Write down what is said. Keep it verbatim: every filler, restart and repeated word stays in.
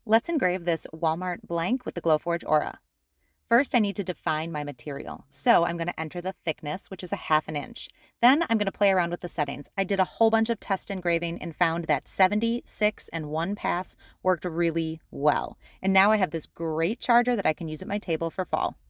Let's engrave this Walmart blank with the Glowforge Aura. First, I need to define my material. So I'm going to enter the thickness, which is a half an inch. Then I'm going to play around with the settings. I did a whole bunch of test engraving and found that seventy, six, and one pass worked really well. And now I have this great charger that I can use at my table for fall.